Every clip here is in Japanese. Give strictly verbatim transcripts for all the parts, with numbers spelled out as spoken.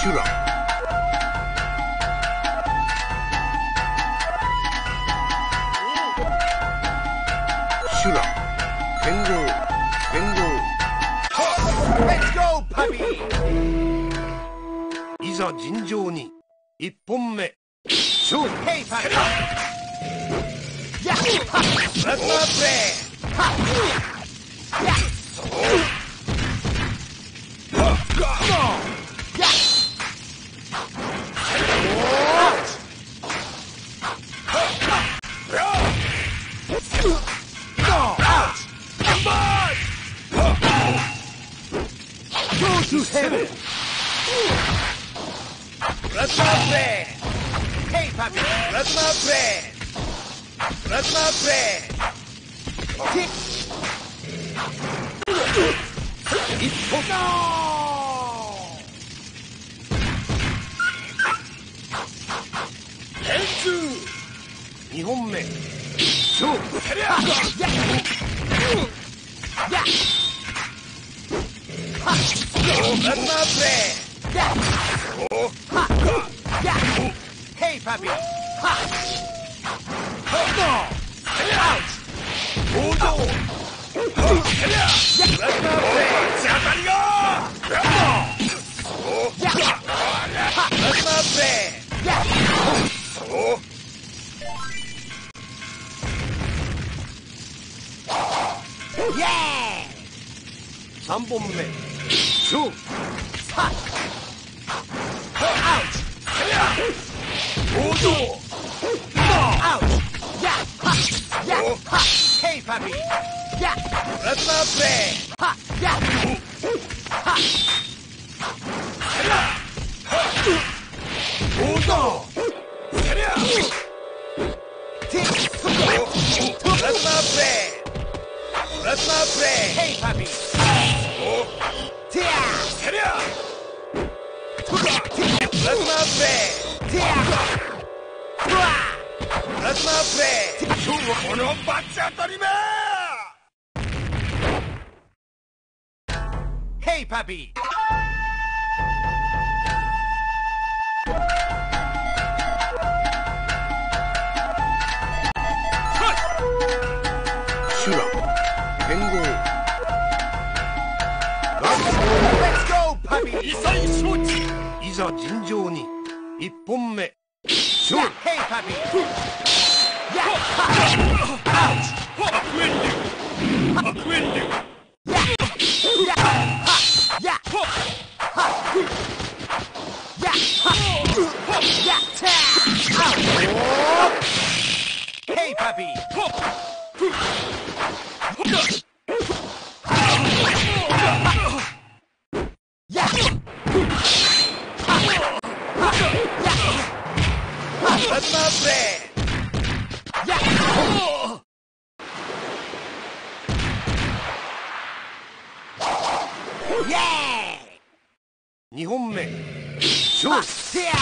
シュラシュラ剣豪剣豪いざ尋常に一本目勝負ヘイパーやっラスマープレーはっやっそうプラズマプレイヘイパピプラズマプレイプラズマプレイ一歩レンツー二本目勝負やっやっプラズマプレイヘイパピはっ王道プラズマプレイジャパリゴプラズマプレイイエーイ三本目勝負王道アウトやっはっやっはっヘイパピやっプラズマプレイはっやっはっ王道プラズマプレイプラズマプレイヘイパピティアセリアプラズマプレイティアプラズマプレイ今日はこのバッチ当たりめヘイパピシュラ剣豪いざ尋常に一本目勝負ヘイパピやっアウトアクエンデュアクエンデュやっやっはやっはやっはやっアウトヘイパピプラズマプレイやっイエーイ二本目勝負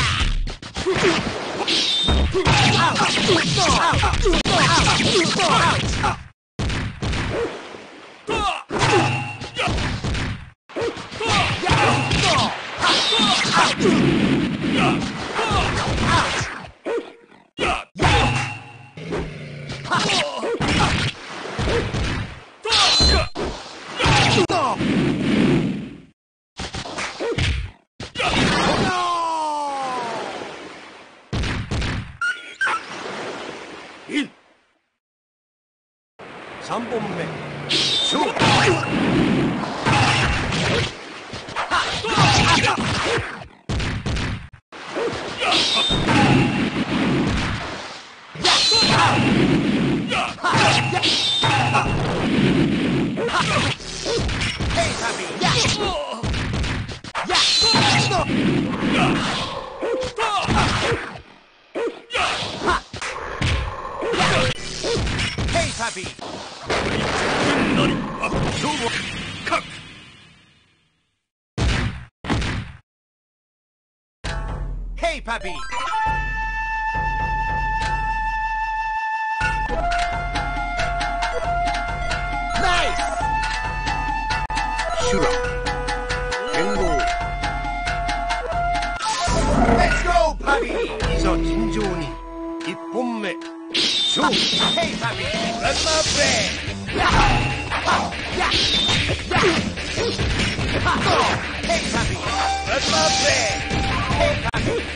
三本目勝負パピヘイパピナイスシュラ剣豪いざ尋常に一本目勝負。プラズマブレイド。プラズマブレイド。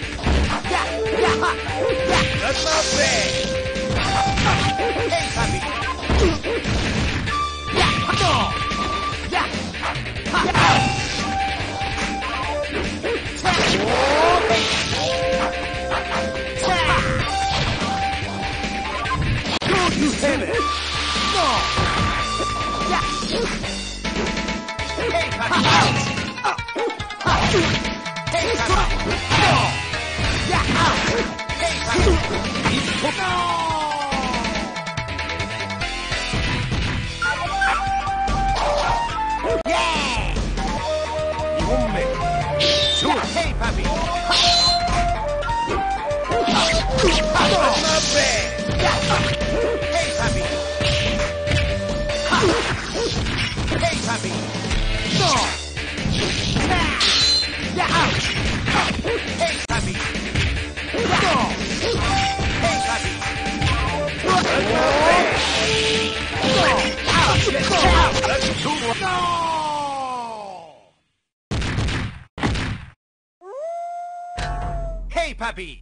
プラズマブレイド。Hey, puppy!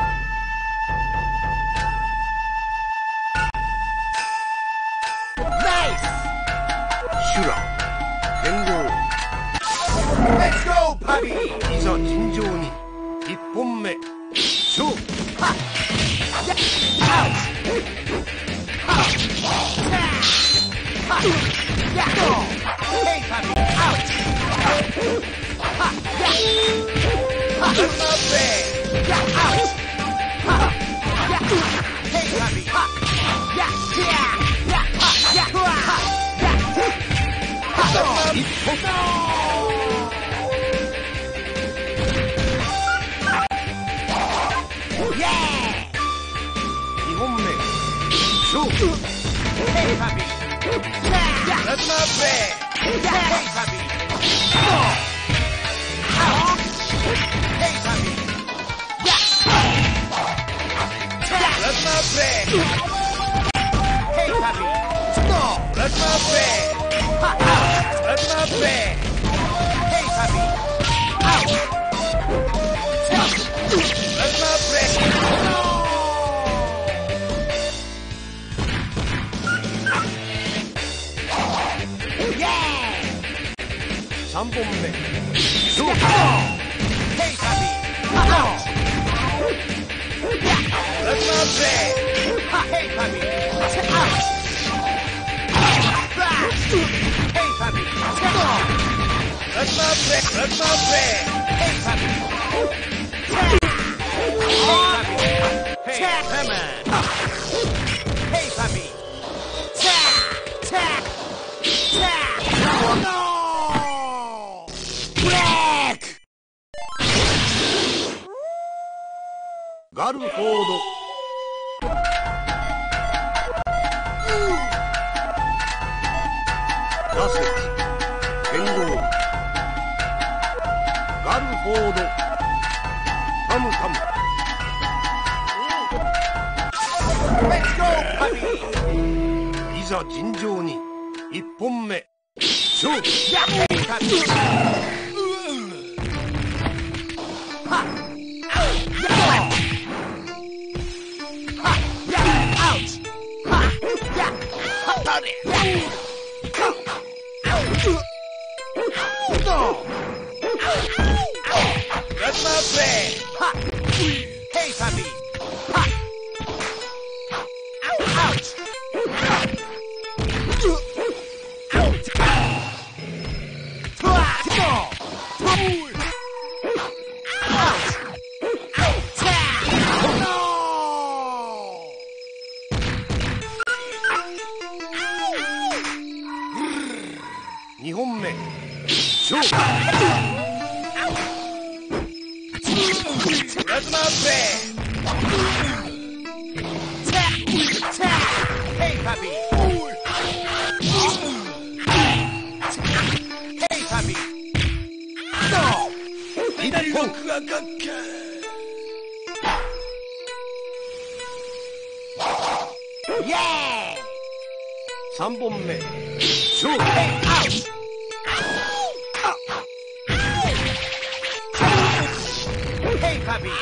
Nice! Shura, Kengo. Let's go, puppy! いざ尋常に一本目勝負。Hey, puppy! Out! Let's not play! Yeah, out! Hey, puppy! Yeah, yeah, yeah, yeah, yeah. Yeah! 二本目勝負。Hey, puppy! Let's not play! Hey, puppy! Out! Hey, puppy! Let's not play! Hey, puppy! Let's not play! Let's not play! Hey, puppy! Out! Let's not play! 三本目勝負。Hey, puppy! Out! Let's not play! Hey, puppy! Out! Hey, puppy! Let's not play! Let's not play! Hey, puppy! Hey, puppy! Hey, come on! Hey, puppy! Tap! Tap! Tap! No! Break! ガルフォードラセット剣豪ガルフォードタムタム。いざ尋常に一本目勝負。Let's not play! Hey, puppy! Ouch!二本目勝負。プラズマプレイ。Hey, puppy! Hey, puppy! 左のクワガッカー。 イエーイ。さんぼんめ勝負。アウト。ヘイパピー。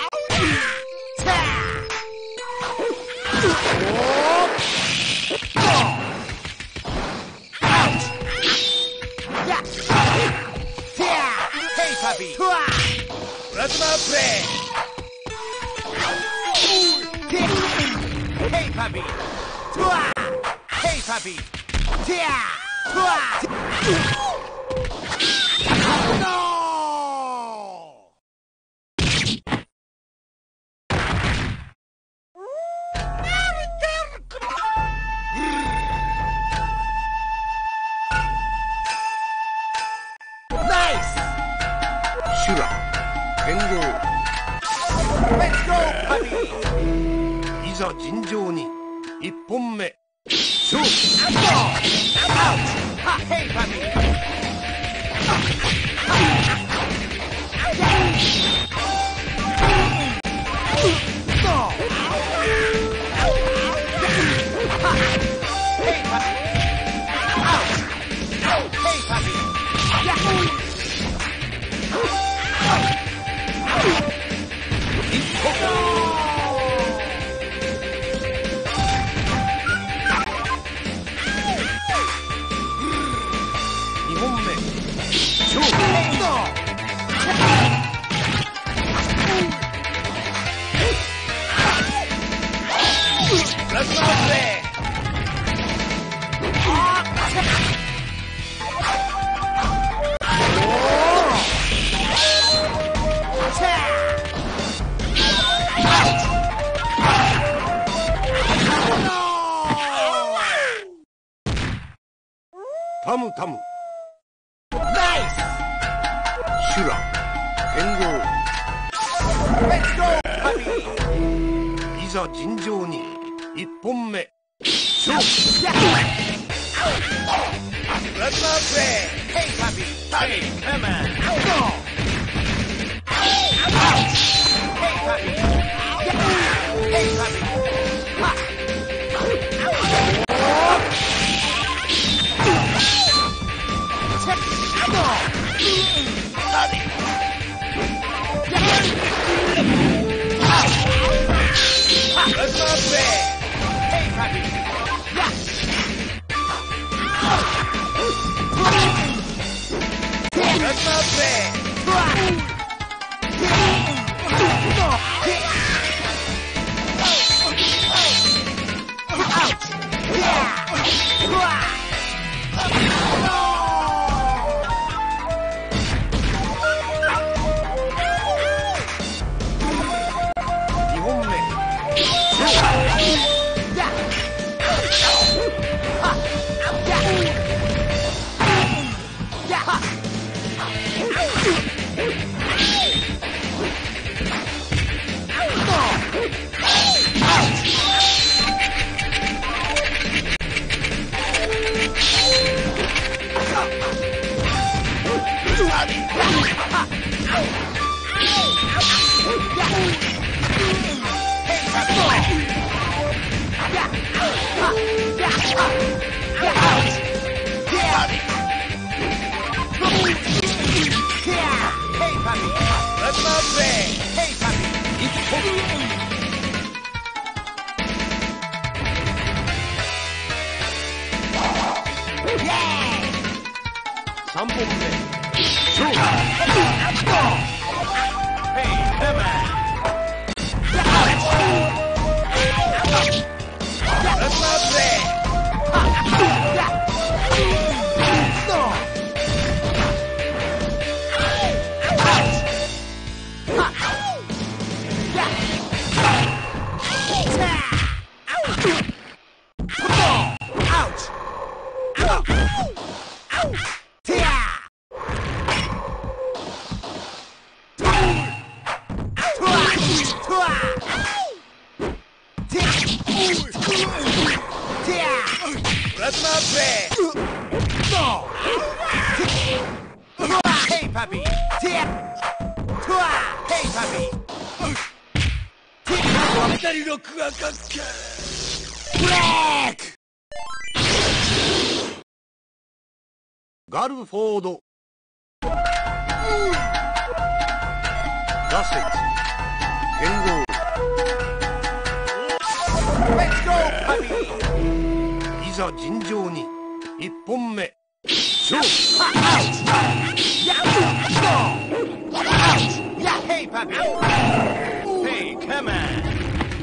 プラズマプレイ。ヘイパピー。ヘイパピー。ティア。トワ。ナイス。シュラ剣豪。レッツゴーパピー。いざ尋常に一本目勝負。アウト。はヘイパピー。にほんめ勝負。プラズマプレイ。タムタム。ナイス。シュラ剣豪。レッツゴーパピー。いざ尋常に一本目勝負。プラズマプレイ。ヘイパピー。パピーカマン。アウト。ヘイパピー。ヘイパピー。Let's not play. Hey, Papi. Let's not play. 삼 번目勝負。二人のクワカッカーガルフォード。ガセツ。剣豪。いざ尋常に一本目勝負。Hey, puppy. Hey, come on.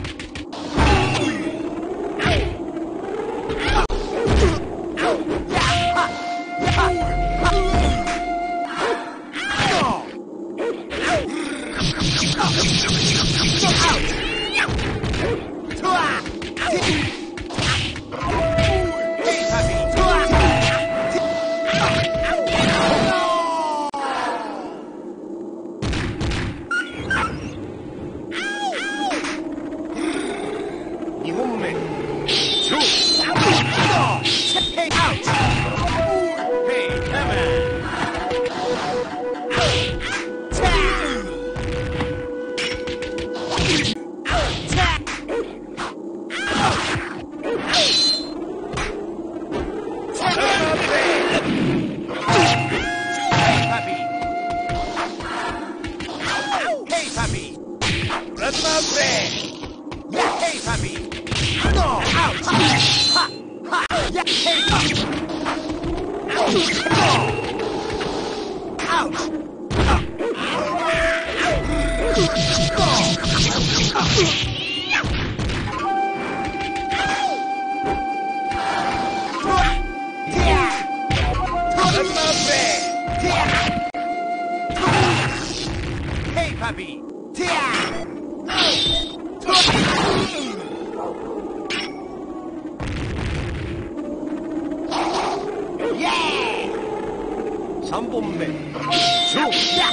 三本目勝負。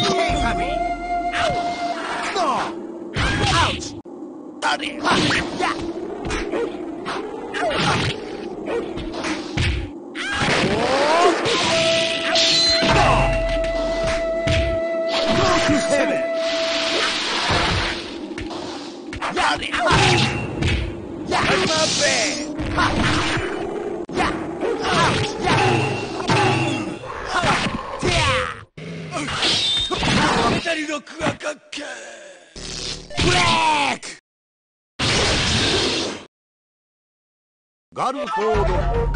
ガルフォード。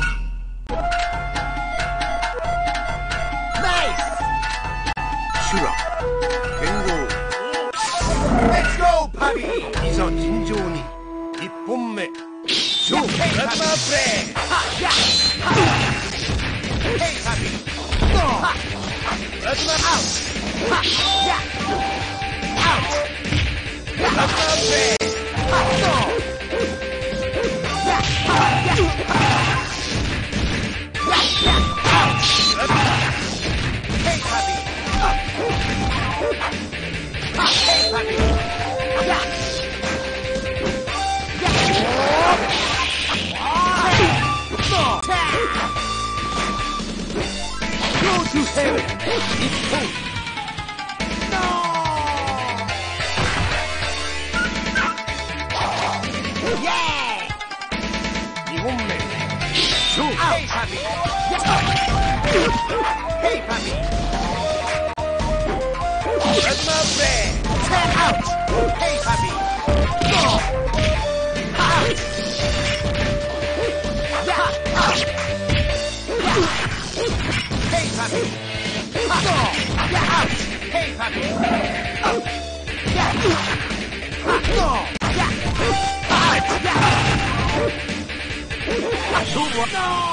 ナイス。シュラ。剣豪。レッツゴーパビー。いざ尋常に一本目勝負。ラズマプレイ。ヘイパビー。ラズマアウト。アウト。ラズマプレイ。二本目勝負。ヘイパピー。ヘイパピー。ラズマプレイ。アウト。ヘイパピー。アウト。ヘイパピー。アウト。ヘイパピー。アウト。勝負は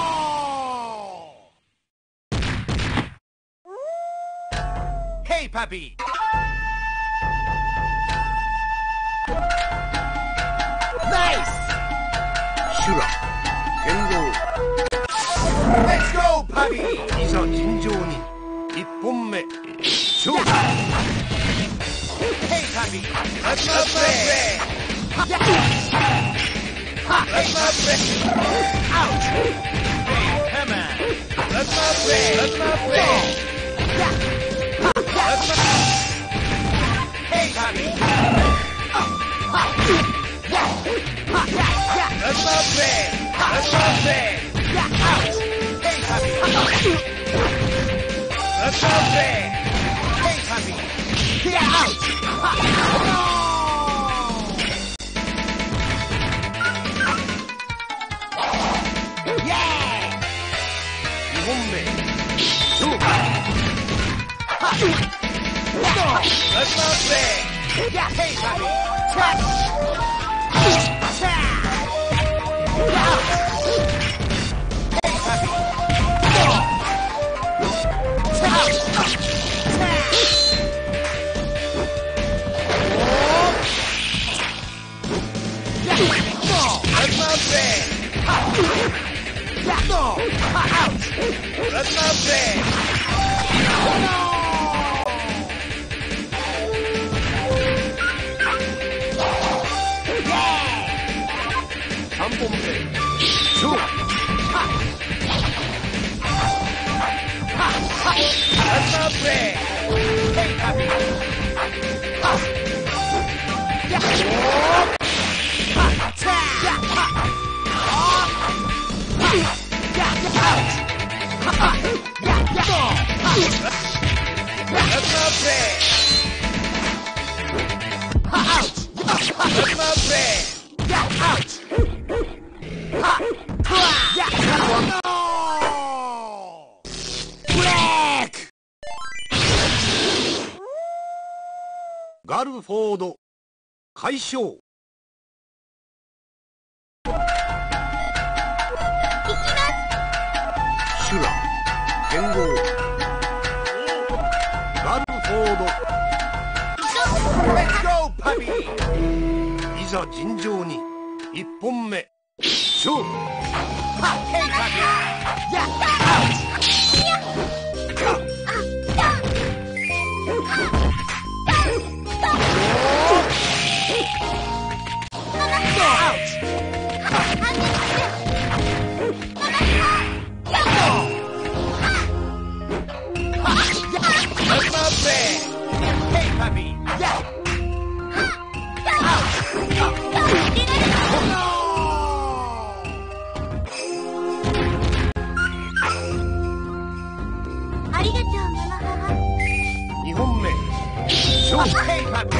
Hey, puppy! Nice! シュラ、剣豪。Let's go, puppy! いざ尋常に一本目勝負。Hey, puppy! Let's go, play! Let's go, play! Out! Hey, come on! Let's go, play! Let's go, play! Hey, Tommy! Let's not play! ガルフォード快勝。シュラ剣豪ガルフォードいざ尋常にいっぽんめ勝負。 ありがとうママ母。 にほんめ勝負。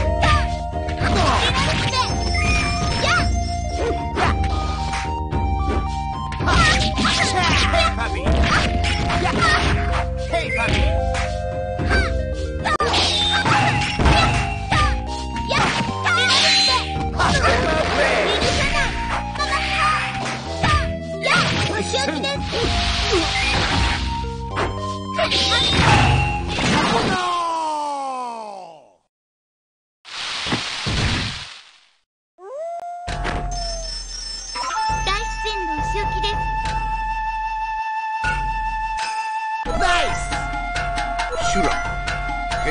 シュラ剣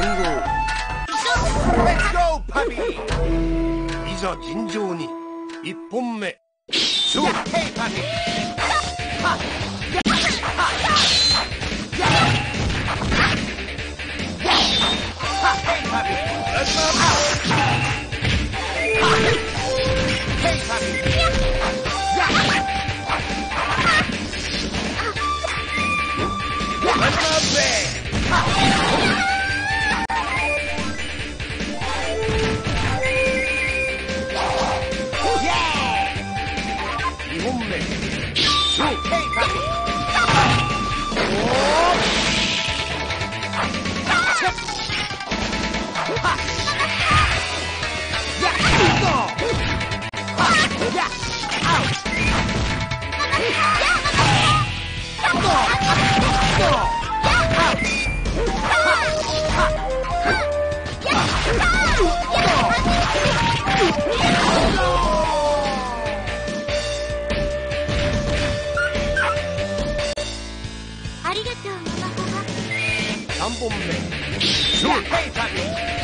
豪いざ尋常にいっぽんめ勝負。にほんめ勝負。 ありがとうママ母。 さんぼんめ勝負。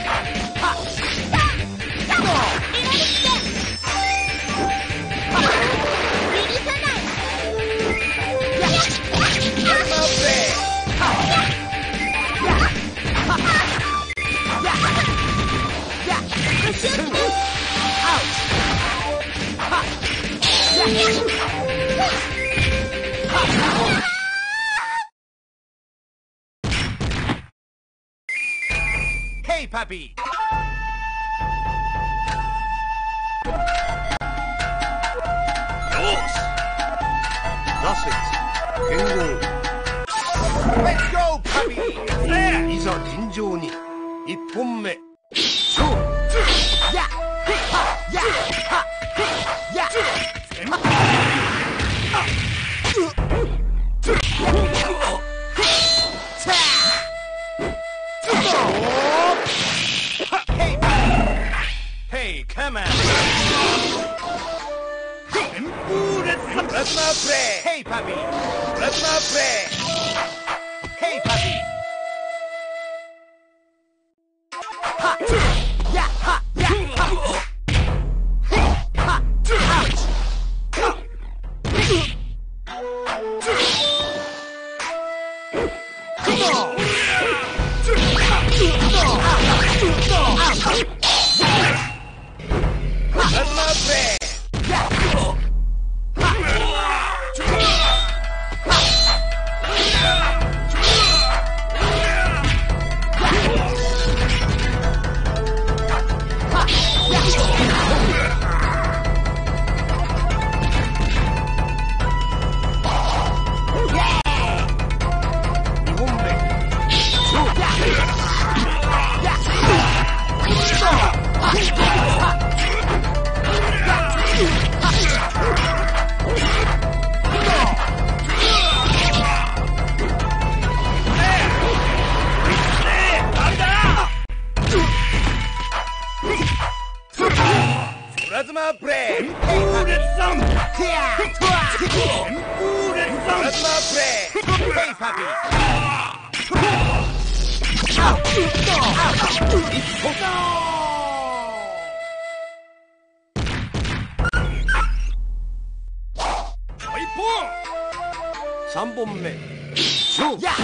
Hey, puppy! Let's go, puppy! It's there! いざ尋常に一本目勝負 Yeah! Ha! Yeah! Ha! Yeah! Hey, hey, come on! Plasma play! Hey, puppy! Plasma play! Hey, puppy! Ha! Yeah! Ha! Yeah! Ha! Ha! Ouch! Come on! Plasma play! Yeah! Plasma play! Hey, Plasma play! Hey, puppy! さんぼんめ勝負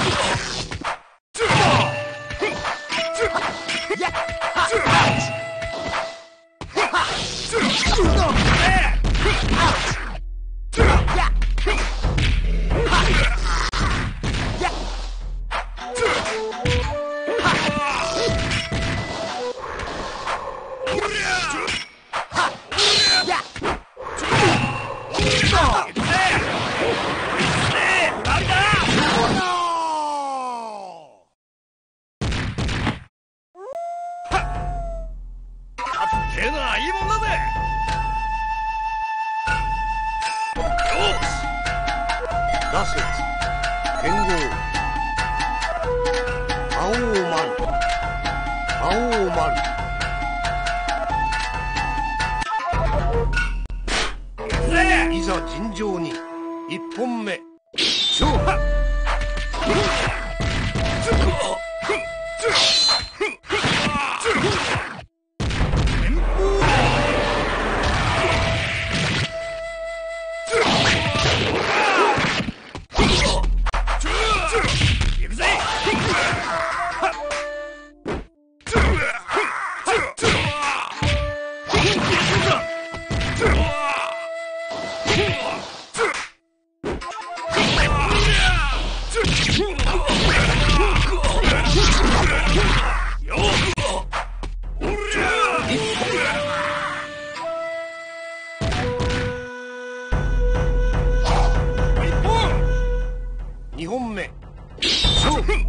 出せ剣豪魔王丸魔王丸いざ尋常に一本目勝負にほんめ勝負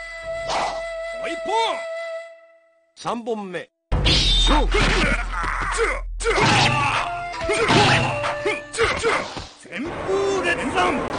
さんぼんめ勝負旋風列山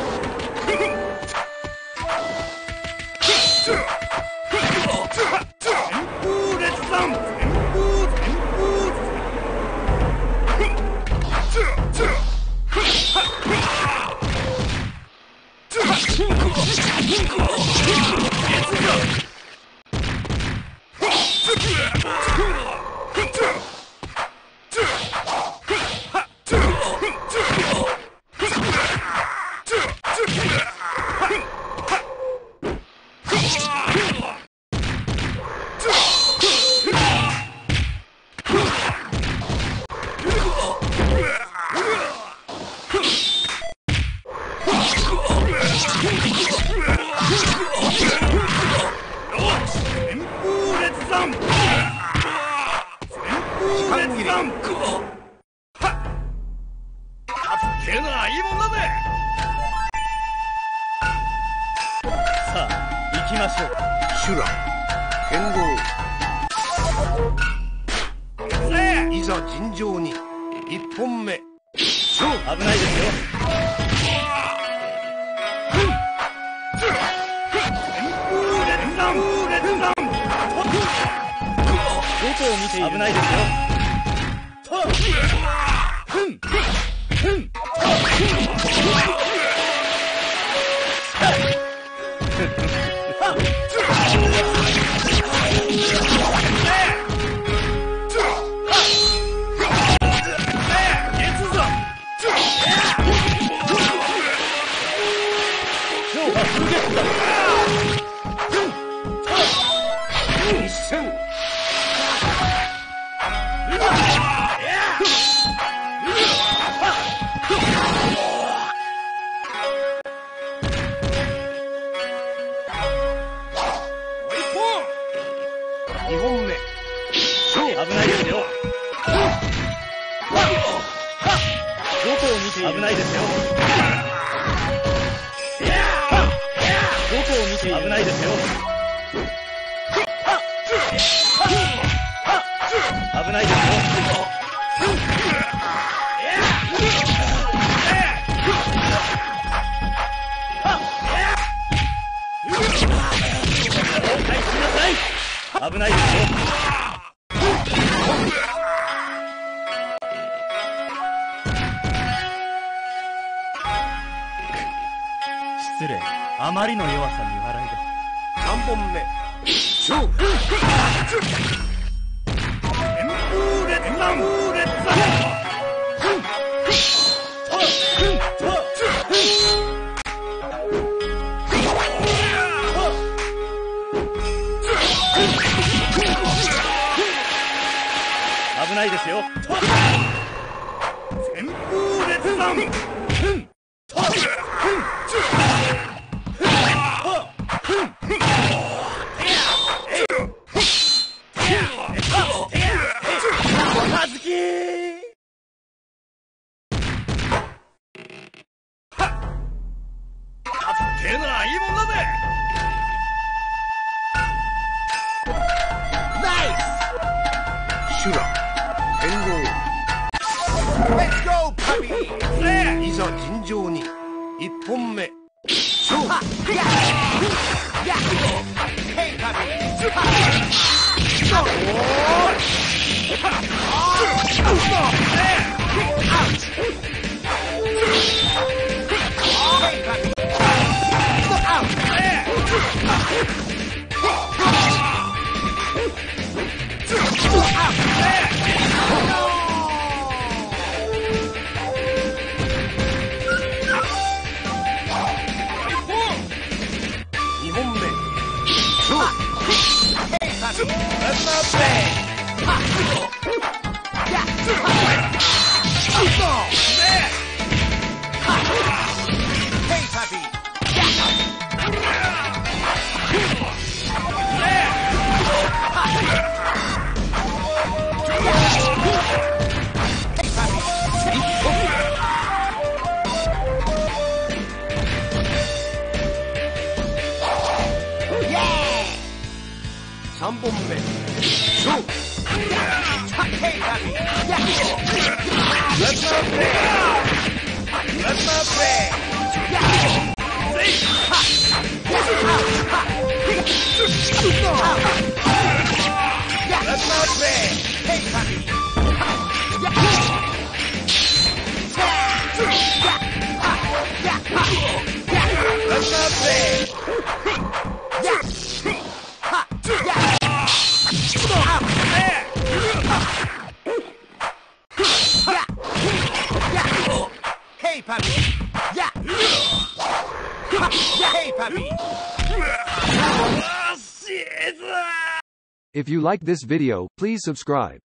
さんぼんめ勝負 Plasma Blade! Plasma Blade! Plasma Blade! Hey, puppy! Plasma Blade! Hey, puppy! Yeah! Hey, puppy! If you like this video, please subscribe.